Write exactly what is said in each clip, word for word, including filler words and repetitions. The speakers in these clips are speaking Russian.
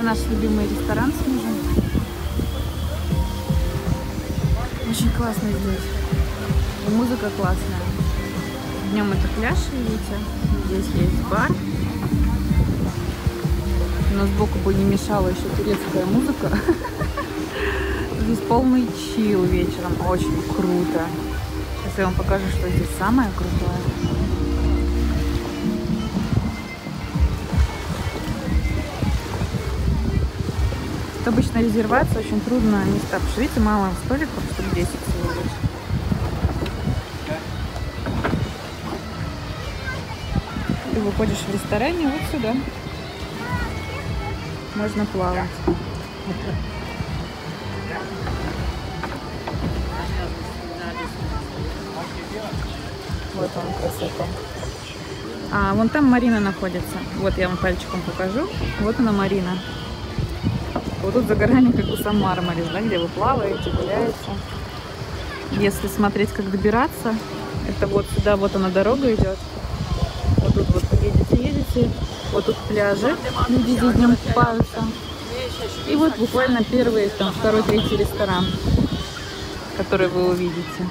наш любимый ресторан с мужем. Очень классно здесь. И музыка классная. Днем это пляж, видите. Здесь есть бар. Но сбоку бы не мешала еще турецкая музыка. Здесь полный чил вечером. Очень круто. Сейчас я вам покажу, что здесь самое крутое. Это обычно резервация, очень трудно места. Потому что, видите, мало столиков, чтобы десять всего лишь. Ты выходишь в ресторане вот сюда. Можно плавать. Вот он, красота. А вон там марина находится. Вот я вам пальчиком покажу. Вот она, марина. Вот тут загорание, как у Сан-Мармарис, да, где вы плаваете, гуляете. Если смотреть, как добираться, это вот сюда, вот она дорога идет. Вот тут вот едете, едете. Вот тут пляжи, люди здесь днем купаются. И вот буквально первый, там, второй, третий ресторан, который вы увидите.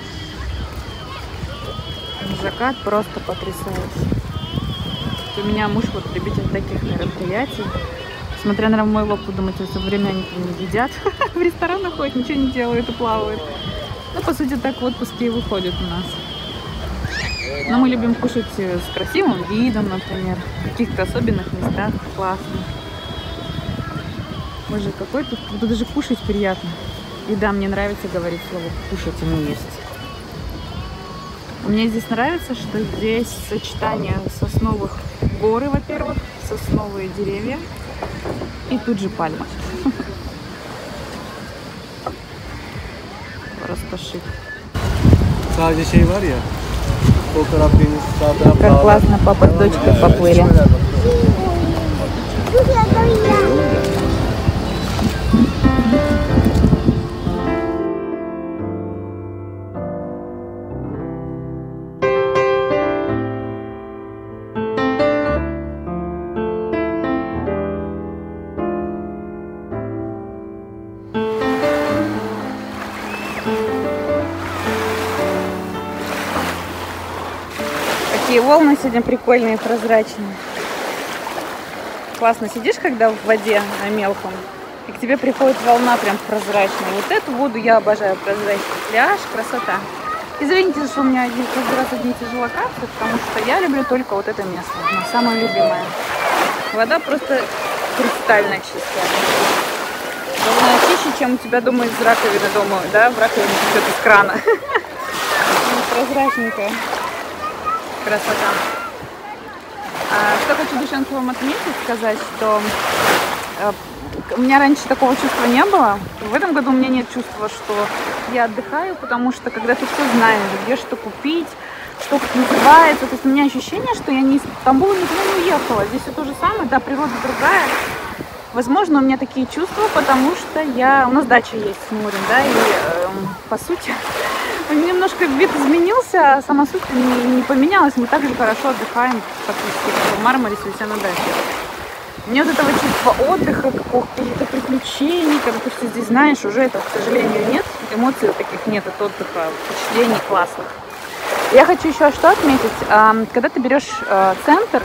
Закат просто потрясающий. У меня муж вот любитель таких мероприятий. Смотря на мой лоб, вы думаете, все время они не едят. В ресторанах ходят, ничего не делают и плавают. Ну, по сути, так в отпуске и выходят у нас. Но мы любим кушать с красивым видом, например. В каких-то особенных местах. Классно. Боже, какой тут... Тут даже кушать приятно. И да, мне нравится говорить слово «кушать», а не «есть». Мне здесь нравится, что здесь сочетание сосновых горы, во-первых, сосновые деревья. И тут же пальма. Просто шик. Как классно папа с дочкой поплыли. Такие волны сегодня прикольные, прозрачные. Классно сидишь, когда в воде на мелком, и к тебе приходит волна прям прозрачная. Вот эту воду я обожаю, прозрачный пляж, красота. Извините, что у меня один, каждый раз одни и те же локации, потому что я люблю только вот это место, оно самое любимое. Вода просто кристально чистая. Волна чище, чем у тебя дома из раковины дома, да, в раковине идет из крана. Прозрачненькая. Красота. А, что хочу, девчонки, вам отметить, сказать, что э, у меня раньше такого чувства не было. В этом году у меня нет чувства, что я отдыхаю, потому что когда ты все знаешь, где что купить, что как называется, то есть у меня ощущение, что я не из Стамбула никуда не уехала. Здесь все то же самое, да, природа другая. Возможно, у меня такие чувства, потому что я... У нас дача есть с морем, да, и э, по сути... Немножко вид изменился, а сама суть не, не поменялась. Мы также хорошо отдыхаем, фактически, в Мармарисе, у себя на даче. Мне вот этого чувства отдыха, каких-то приключений, когда ты все здесь знаешь, уже этого, к сожалению, нет. Эмоций таких нет от отдыха, впечатлений классных. Я хочу еще что отметить. Когда ты берешь центр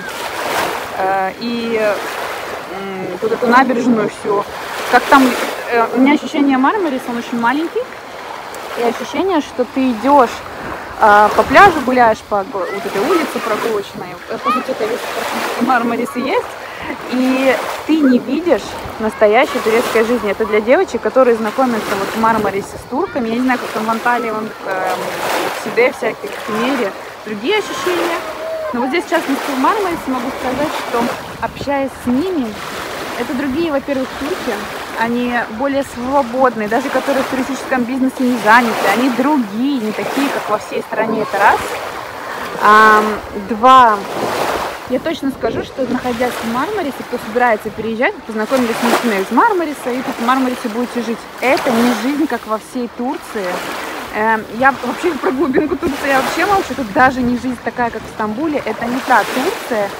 и вот эту набережную всю, как там, у меня ощущение Мармариса, он очень маленький. И ощущение, что ты идешь э, по пляжу, гуляешь по вот этой улице прогулочной. По сути, это весь Мармарис и есть. И ты не видишь настоящей турецкой жизни. Это для девочек, которые знакомятся вот в Мармарисе с турками. Я не знаю, как там в Анталии, в э, Сиде всяких, в Кемере. Другие ощущения. Но вот здесь, в частности, в Мармарисе могу сказать, что общаясь с ними, это другие, во-первых, турки. Они более свободные, даже которые в туристическом бизнесе не заняты. Они другие, не такие, как во всей стране. Это раз. А, два. Я точно скажу, что находясь в Мармарисе, кто собирается переезжать, познакомились с людьми из Мармариса, и тут в Мармарисе будете жить. Это не жизнь, как во всей Турции. Я вообще про глубинку Турции я вообще молчу. Тут даже не жизнь такая, как в Стамбуле. Это не та Турция.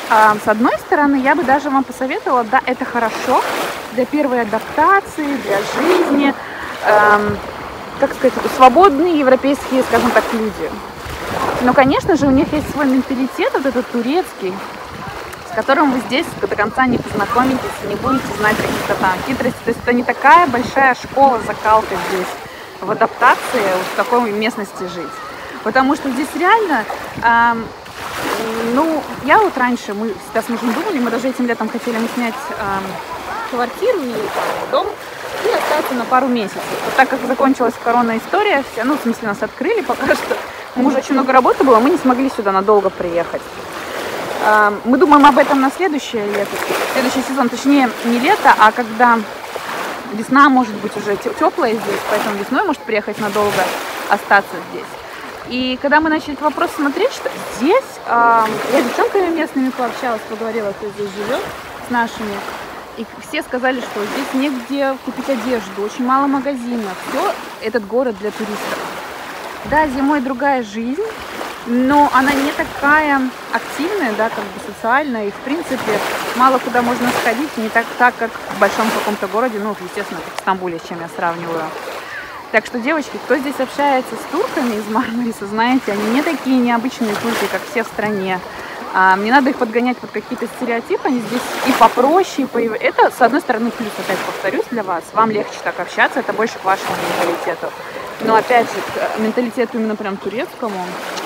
А, с одной стороны, я бы даже вам посоветовала, да, это хорошо для первой адаптации, для жизни, эм, как сказать, свободные европейские, скажем так, люди. Но, конечно же, у них есть свой менталитет, вот этот турецкий, с которым вы здесь до конца не познакомитесь, не будете знать каких-то там хитростей. То есть это не такая большая школа, закалка здесь в адаптации, в такой местности жить. Потому что здесь реально, эм, ну, я вот раньше, мы всегда с мужем думали, мы даже этим летом хотели мы снять эм, квартиру или дом и остаться на пару месяцев. Вот так как закончилась корона история, вся, ну, в смысле, нас открыли пока что, у мужа очень много работы было, мы не смогли сюда надолго приехать. Эм, мы думаем об этом на следующее лето, следующий сезон, точнее, не лето, а когда весна может быть уже теплая здесь, поэтому весной может приехать надолго, остаться здесь. И когда мы начали этот вопрос смотреть, что здесь, э, я с девчонками местными пообщалась, поговорила, кто здесь живет, с нашими, и все сказали, что здесь негде купить одежду, очень мало магазинов, все этот город для туристов. Да, зимой другая жизнь, но она не такая активная, да, как бы социальная, и в принципе мало куда можно сходить, не так, так как в большом каком-то городе, ну, естественно, как в Стамбуле, с чем я сравниваю. Так что, девочки, кто здесь общается с турками из Мармариса, знаете, они не такие необычные турки, как все в стране. А, не надо их подгонять под какие-то стереотипы, они здесь и попроще, и по... Это, с одной стороны, плюс, опять повторюсь, для вас. Вам легче так общаться, это больше к вашему менталитету. Но, опять же, к менталитету именно прям турецкому.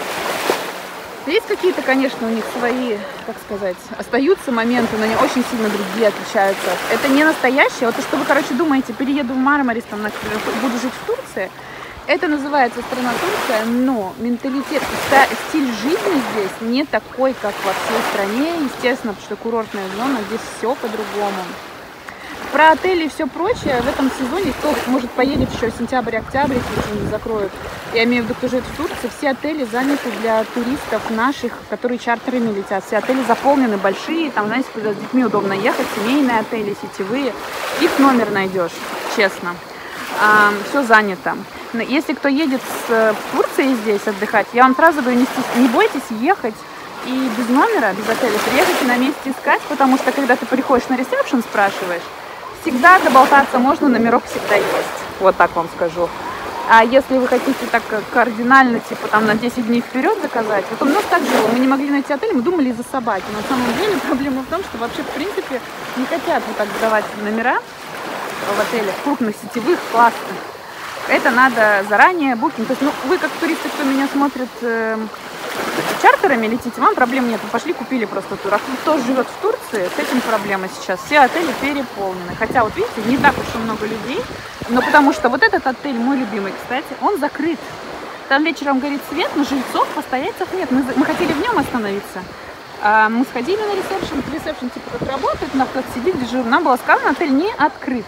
Есть какие-то, конечно, у них свои, как сказать, остаются моменты, но они очень сильно другие отличаются. Это не настоящее. Вот то, что вы, короче, думаете, перееду в Мармарис, там, например, буду жить в Турции, это называется страна Турция, но менталитет, стиль жизни здесь не такой, как во всей стране, естественно, потому что курортная зона, здесь все по-другому. Про отели и все прочее в этом сезоне, кто может поедет еще сентябрь-октябрь, если не закроют, я имею в виду, кто живет в Турции, все отели заняты для туристов наших, которые чартерами летят. Все отели заполнены, большие, там, знаете, куда с детьми удобно ехать, семейные отели, сетевые. Их номер найдешь, честно. А, все занято. Но если кто едет с Турции здесь отдыхать, я вам сразу говорю, не, не бойтесь ехать и без номера, без отеля, приехайте на месте искать, потому что когда ты приходишь на ресепшн, спрашиваешь, всегда доболтаться можно, номеров всегда есть. Вот так вам скажу. А если вы хотите так кардинально, типа там на десять дней вперед заказать, вот у нас так же, мы не могли найти отель, мы думали из-за собаки. Но на самом деле проблема в том, что вообще в принципе не хотят вот так сдавать номера в отелях, крупных, сетевых, классных. Это надо заранее букинг. То есть, ну, вы как туристы, кто меня смотрит, э, чартерами летите, вам проблем нет. Вы пошли, купили просто тур. А кто живет в Турции, с этим проблема сейчас. Все отели переполнены. Хотя, вот видите, не так уж и много людей. Но потому что вот этот отель, мой любимый, кстати, он закрыт. Там вечером горит свет, но жильцов, постояльцев нет. Мы, мы хотели в нем остановиться. А мы сходили на ресепшн. Ресепшн типа как работает, у нас кто-то сидит, дежурит. Нам было сказано, отель не открыт.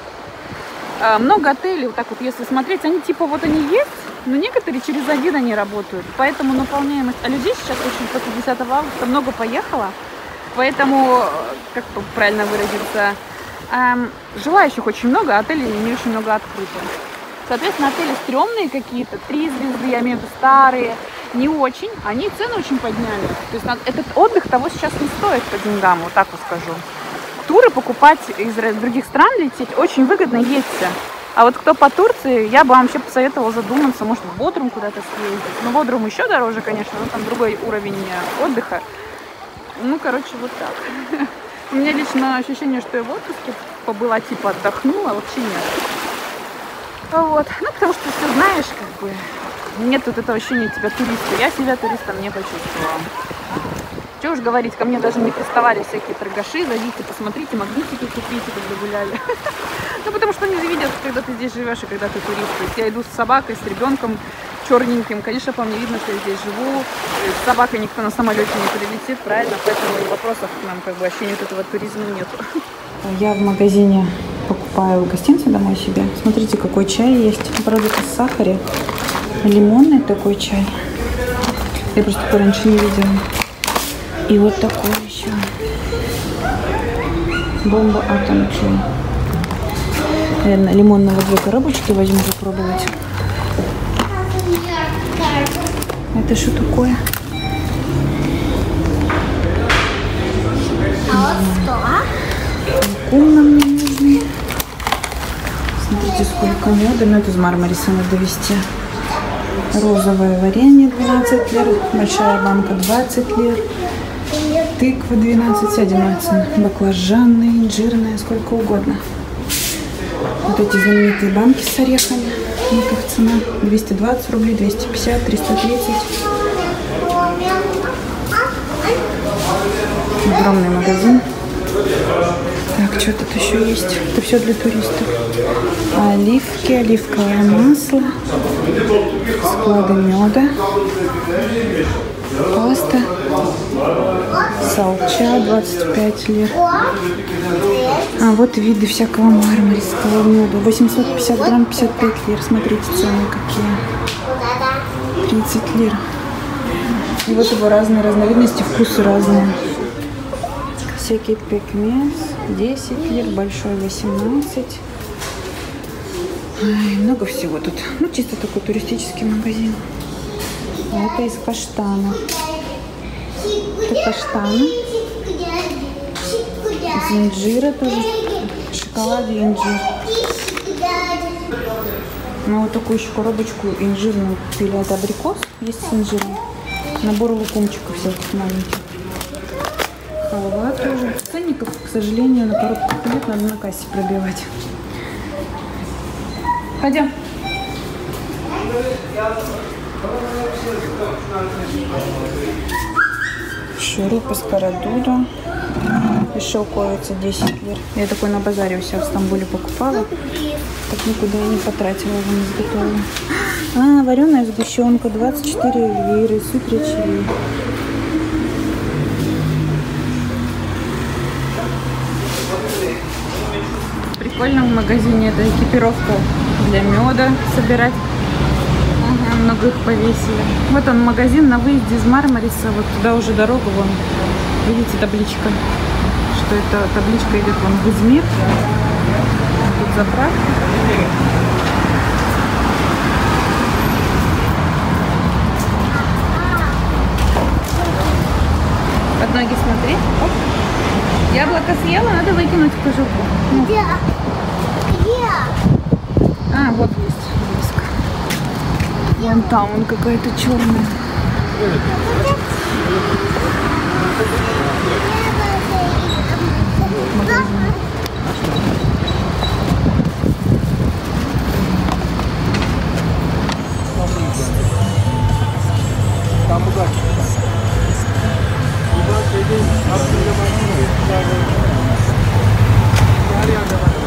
А, много отелей, вот так вот, если смотреть, они типа вот они есть, но некоторые через один они работают. Поэтому наполняемость... А людей сейчас очень после десятого августа много поехало. Поэтому, как правильно выразиться, эм, желающих очень много, а отелей не очень много открыто. Соответственно, отели стрёмные какие-то, три звезды, я имею в виду старые, не очень. Они цены очень подняли. То есть этот отдых того сейчас не стоит по деньгам, вот так вот скажу. Туры покупать из других стран лететь очень выгодно, едьте. А вот кто по Турции, я бы вам вообще посоветовала задуматься, может в Бодрум куда-то съездить. Но Бодрум еще дороже, конечно, но там другой уровень отдыха. Ну, короче, вот так. У меня лично ощущение, что я в отпуске побыла, типа отдохнула, вообще нет. Вот. Ну, потому что ты знаешь, как бы, нет вот этого ощущения тебя туриста. Я себя туристом не почувствовала. Что уж говорить, ко мне даже не приставали всякие торгаши, зайдите, посмотрите, магнитики купите, когда гуляли. Ну, потому что они видят, когда ты здесь живешь и когда ты турист. То есть я иду с собакой, с ребенком черненьким. Конечно, по мне видно, что я здесь живу. С собакой никто на самолете не прилетит, правильно? Поэтому вопросов к нам, как бы, ощущения вот этого туризма нету. Я в магазине покупаю гостинцы домой себе. Смотрите, какой чай есть. Правда, это в сахаре. Лимонный такой чай. Я просто такой раньше не видела. И вот такой еще. Бомба атом чай. Наверное, лимонного две коробочки возьму попробовать. Это что такое? лукум нам не нужный. Смотрите, сколько меда. Мед из Мармариса надо довести. Розовое варенье двенадцать лир. Большая банка двадцать лир. Тыква двенадцать, одиннадцать. Баклажаны, инжирные, сколько угодно. Вот эти знаменитые банки с орехами. Вот их цена. двести двадцать рублей, двести пятьдесят, триста тридцать. Огромный магазин. Так, что тут еще есть? Это все для туристов. Оливки, оливковое масло, склады меда, паста, салча двадцать пять лир. А вот виды всякого мармарского меда. восемьсот пятьдесят грамм, пятьдесят пять лир. Смотрите, цены какие. тридцать лир. И вот его разные разновидности, вкусы разные. Всякий пекмес, десять лир, большой восемнадцать. Ай, много всего тут. Ну, чисто такой туристический магазин. А это из каштана. Это каштаны. Из инжира тоже. Шоколад и инжир. Ну, вот такую еще коробочку инжирную купили. Это абрикос, есть с инжиром. Набор лукумчиков всяких маленьких. Халва тоже. Ценников, к сожалению, на коробках нет, надо на кассе пробивать. Пойдем. Шуруп из карадуда. И шелковица десять лир. Я такой на базаре у себя в Стамбуле покупала. Так никуда я не потратила, его не изготовила. А, вареная сгущенка двадцать четыре лиры. Супер чили. Прикольно в магазине это экипировку для меда собирать. Ага, много их повесили. Вот он магазин на выезде из Мармариса. Вот туда уже дорога вон. Видите табличка? Что это табличка идет вон в Измир. Тут заправка. Под ноги смотри. Оп. Яблоко съела, надо выкинуть в кожурку. Ну. Где? Где? А, вот есть близко. Вон там он какая-то черная. Там удачи. Удачи,